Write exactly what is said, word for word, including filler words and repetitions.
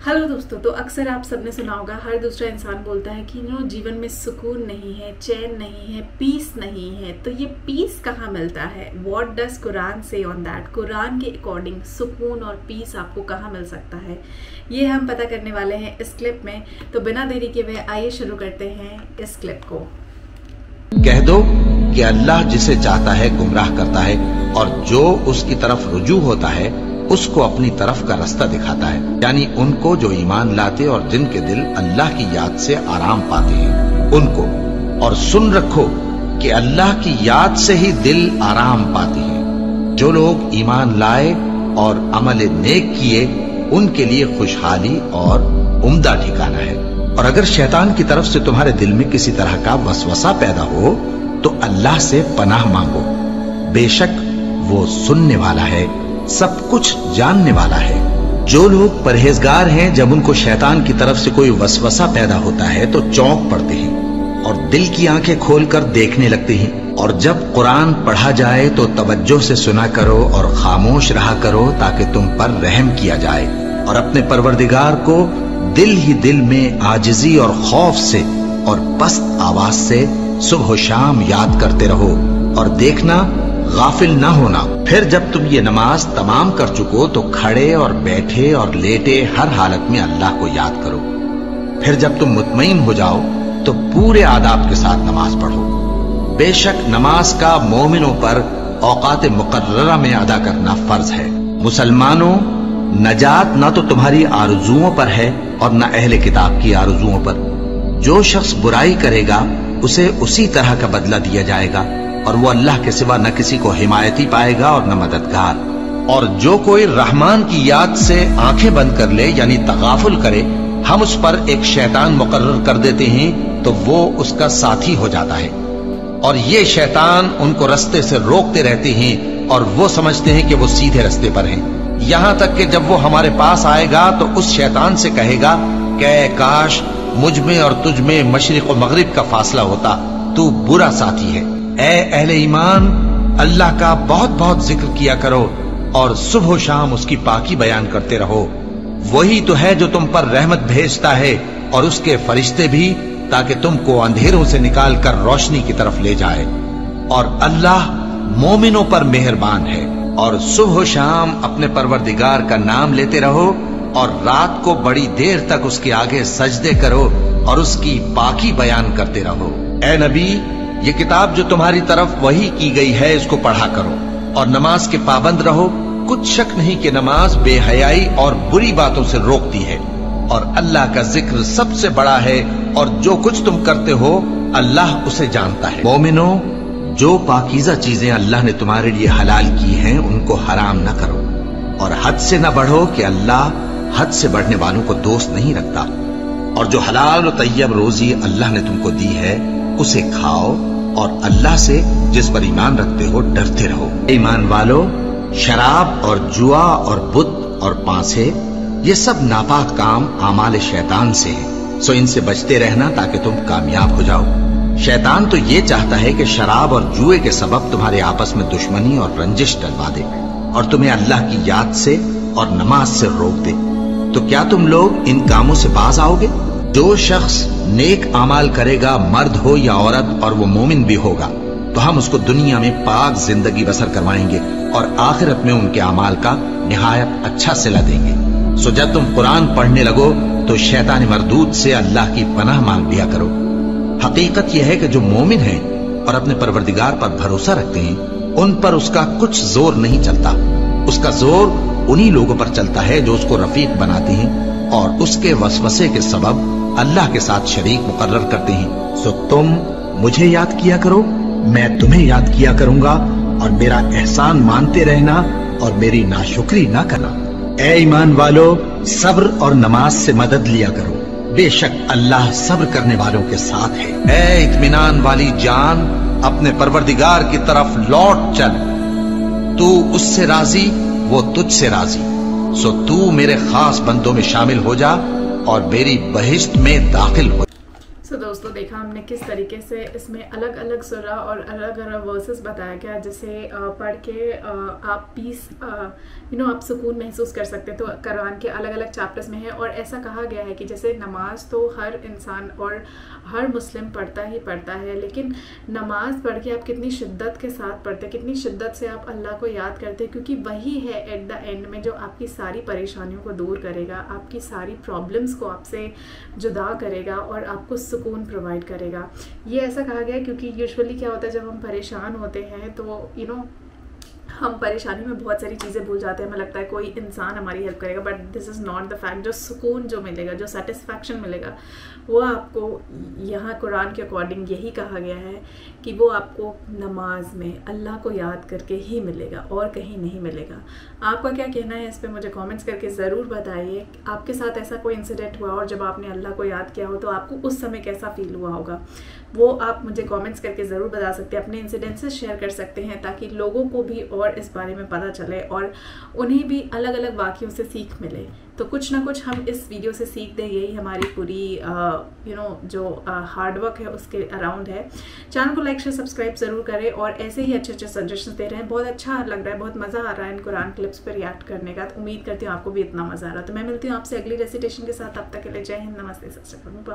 Hello दोस्तों, तो अक्सर आप सबने सुना होगा, हर दूसरा इंसान बोलता है कि नो जीवन में सुकून नहीं है, चैन नहीं है, पीस नहीं है। तो ये पीस कहाँ मिलता है? व्हाट डज कुरान से ऑन दैट? कुरान के अकॉर्डिंग सुकून और पीस आपको कहाँ मिल सकता है, ये हम पता करने वाले हैं इस क्लिप में। तो बिना देरी के हुए आइए शुरू करते हैं इस क्लिप को। कह दो कि अल्लाह जिसे चाहता है गुमराह करता है और जो उसकी तरफ रुजू होता है उसको अपनी तरफ का रास्ता दिखाता है, यानी उनको जो ईमान लाते और जिनके दिल अल्लाह की याद से आराम पाते हैं उनको। और सुन रखो कि अल्लाह की याद से ही दिल आराम पाते हैं। जो लोग ईमान लाए और अमल नेक किए उनके लिए खुशहाली और उम्दा ठिकाना है। और अगर शैतान की तरफ से तुम्हारे दिल में किसी तरह का वसवसा पैदा हो तो अल्लाह से पनाह मांगो, बेशक वो सुनने वाला है, सब कुछ जानने वाला है। जो लोग परहेजगार हैं, जब उनको शैतान की तरफ से कोई वसवसा पैदा होता है तो चौंक पड़ते हैं और दिल की आंखें खोलकर देखने लगते हैं। और जब कुरान पढ़ा जाए तो तवज्जो से सुना करो और खामोश रहा करो ताकि तुम पर रहम किया जाए। और अपने परवरदिगार को दिल ही दिल में आजिजी और खौफ से और पस्त आवाज से सुबह शाम याद करते रहो और देखना गाफिल ना होना। फिर जब तुम ये नमाज तमाम कर चुको तो खड़े और बैठे और लेटे हर हालत में अल्लाह को याद करो। फिर जब तुम मुतमईन हो जाओ तो पूरे आदाब के साथ नमाज पढ़ो। बेशक नमाज का मोमिनों पर औकात मुकर्ररा में अदा करना फर्ज है। मुसलमानों, नजात ना तो तुम्हारी आरजुओं पर है और न अहले किताब की आरजुओं पर। जो शख्स बुराई करेगा उसे उसी तरह का बदला दिया जाएगा और वो अल्लाह के सिवा न किसी को हिमायती पाएगा और न मददगार। और जो कोई रहमान की याद से आंखें बंद कर ले, यानी तगाफुल करे, हम उस पर एक शैतान मुकर्रर कर देते हैं तो वो उसका साथी हो जाता है। और ये शैतान उनको रास्ते से रोकते रहते हैं और वो समझते हैं कि वो सीधे रास्ते पर हैं। यहां तक कि जब वो हमारे पास आएगा तो उस शैतान से कहेगा कि काश मुझ में और तुझ में मशरिक और मगरिब का फासला होता, तू बुरा साथी है। ए अहले ईमान, अल्लाह का बहुत बहुत जिक्र किया करो और सुबह शाम उसकी पाकी बयान करते रहो। वही तो है जो तुम पर रहमत भेजता है और उसके फरिश्ते भी, ताकि तुमको अंधेरों से निकाल कर रोशनी की तरफ ले जाए। और अल्लाह मोमिनों पर मेहरबान है। और सुबह शाम अपने परवरदिगार का नाम लेते रहो और रात को बड़ी देर तक उसके आगे सजदे करो और उसकी पाकी बयान करते रहो। ए नबी, ये किताब जो तुम्हारी तरफ वही की गई है इसको पढ़ा करो और नमाज के पाबंद रहो। कुछ शक नहीं कि नमाज बेहयाई और बुरी बातों से रोकती है और अल्लाह का जिक्र सबसे बड़ा है और जो कुछ तुम करते हो अल्लाह उसे जानता है। मोमिनो, जो पाकीज़ा चीजें अल्लाह ने तुम्हारे लिए हलाल की हैं उनको हराम न करो और हद से न बढ़ो कि अल्लाह हद से बढ़ने वालों को दोस्त नहीं रखता। और जो हलाल और तैयब रोजी अल्लाह ने तुमको दी है उसे खाओ और अल्लाह से जिस पर ईमान रखते हो डरते रहो। ईमान वालों, शराब और जुआ और बुत और पांसे ये सब नापाक काम आमाल शैतान से है, सो इनसे बचते रहना ताकि तुम कामयाब हो जाओ। शैतान तो ये चाहता है कि शराब और जुए के सबब तुम्हारे आपस में दुश्मनी और रंजिश डलवा दे और तुम्हें अल्लाह की याद से और नमाज से रोक दे। तो क्या तुम लोग इन कामों से बाज आओगे? जो शख्स नेक अमाल करेगा, मर्द हो या औरत, और वो मोमिन भी होगा, तो हम उसको दुनिया में पाक जिंदगी बसर करवाएंगे और आखिरत में उनके अमाल का निहायत अच्छा सिला देंगे। सो जब तुम कुरान पढ़ने लगो तो शैतान मरदूद से अल्लाह की पनाह मांग लिया करो। हकीकत यह है कि जो मोमिन हैं और अपने परवरदिगार पर भरोसा रखते हैं उन पर उसका कुछ जोर नहीं चलता। उसका जोर उन्हीं लोगों पर चलता है जो उसको रफीक बनाते हैं और उसके वसवसे के सबब अल्लाह के साथ शरीक मुकर्रर करते हैं। सो तुम मुझे याद किया करो, मैं तुम्हें याद किया करूंगा और मेरा एहसान मानते रहना और मेरी नाशुक्री ना करना। ए ईमान वालों, सब्र और नमाज से मदद लिया करो, बेशक अल्लाह सब्र करने वालों के साथ है। ए इत्मीनान वाली जान, अपने परवरदिगार की तरफ लौट चल। तू उससे राजी, वो तुझसे राजी। सो तू मेरे खास बंदों में शामिल हो जा और मेरी बहिश्त में दाखिल हो। सो دوستوں دیکھا ہم نے کس طریقے سے اس میں الگ الگ سورہ اور الگ الگ ورسز بتایا گیا جسے پڑھ کے آپ پیس یو نو آپ سکون محسوس کر سکتے. تو قرآن کے الگ الگ چیپٹرز میں ہے اور ایسا کہا گیا ہے کہ جیسے نماز تو ہر انسان اور ہر مسلم پڑھتا ہی پڑھتا ہے, لیکن نماز پڑھ کے آپ کتنی شدت کے ساتھ پڑھتے, کتنی شدت سے آپ اللہ کو یاد کرتے, کیونکہ وہی ہے ایٹ دا اینڈ میں جو آپ کی ساری پریشانیوں کو دور کرے گا, آپ کی ساری پرابلمس کو آپ سے جدا کرے گا اور آپ کو سکون پرووائڈ کرے گا. یہ ایسا کہا گیا ہے کیونکہ یوزولی کیا ہوتا ہے جب ہم پریشان ہوتے ہیں تو یو نو ہم پریشانی میں بہت ساری چیزیں بھول جاتے ہیں, ہمیں لگتا ہے کوئی انسان ہماری ہیلپ کرے گا, but this is not the fact. جو سکون جو ملے گا, جو سیٹسفیکشن ملے گا, وہ آپ کو یہاں قرآن کے اکارڈنگ یہی کہا گیا ہے کہ وہ آپ کو نماز میں اللہ کو یاد کر کے ہی ملے گا اور کہیں نہیں ملے گا. آپ کا کیا کہنا ہے اس پہ مجھے کامنٹس کر کے ضرور بتائیے. آپ کے ساتھ ایسا کوئی انسیڈنٹ ہوا اور جب آپ نے اللہ کو یاد کیا ہو تو آپ کو اس سمے کیسا فیل ہوا ہوگا, وہ آپ مجھے کامنٹس کر کے ضرور بتا سکتے ہیں, اپنے انسیڈنٹس شیئر کر سکتے ہیں تاکہ لوگوں کو بھی اور اس بارے میں پتہ چلے اور انہیں بھی الگ الگ واقعوں سے سیکھ ملے. تو کچھ نہ کچھ ہم اس ویڈیو سے سیکھ دیں, یہی ہماری پوری یو نو جو ہارڈ ورک ہے اس کے اراؤنڈ ہے. چینل کو لائک شیئر سبسکرائب ضرور کریں اور ایسے ہی اچھے اچھے سجیشنز دے رہے ہیں. بہت اچھا لگ رہا ہے, بہت مزہ آ رہا ہے ان قرآن کلپس پہ ریئیکٹ کرنے کا. تو امید کرتی ہوں آپ کو بھی اتنا مزہ آ رہا. تو میں ملتی ہوں آپ سے اگلی ریسیٹیشن کے ساتھ, تب تک کے لیے جے ہند, نمستے, ست شری اکال.